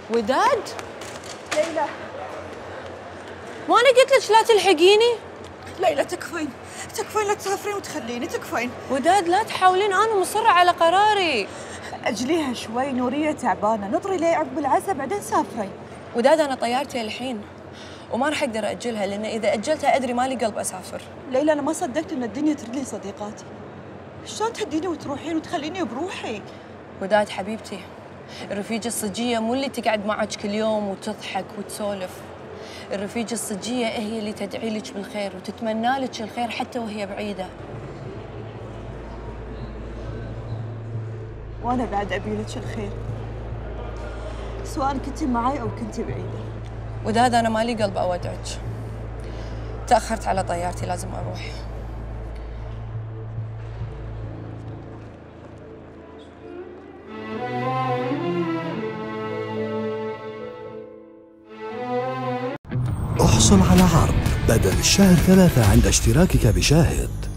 وداد؟ ليلى، ما أنا قلت لك لا تلحقيني؟ ليلى تكفين لا تسافرين وتخليني، تكفين. وداد لا تحاولين، أنا مصرة على قراري. أجليها شوي، نورية تعبانة، نطري لي عقب العزاء بعدين سافري. وداد أنا طيارتي الحين وما راح أقدر أجلها، لأن إذا أجلتها أدري مالي قلب أسافر. ليلى أنا ما صدقت إن الدنيا ترد لي صديقاتي. شلون تهديني وتروحين وتخليني بروحي؟ وداد حبيبتي، الرفيجة الصجية مو اللي تقعد معك كل يوم وتضحك وتسولف. الرفيجة الصجية هي اللي تدعي لك بالخير وتتمنى لك الخير حتى وهي بعيدة. وأنا بعد أبي لك الخير، سواء كنتي معي أو كنتي بعيدة. وداد أنا مالي قلب أودعك، تأخرت على طيارتي لازم أروح. احصل على عرض بدل الشهر 3 عند اشتراكك بشاهد.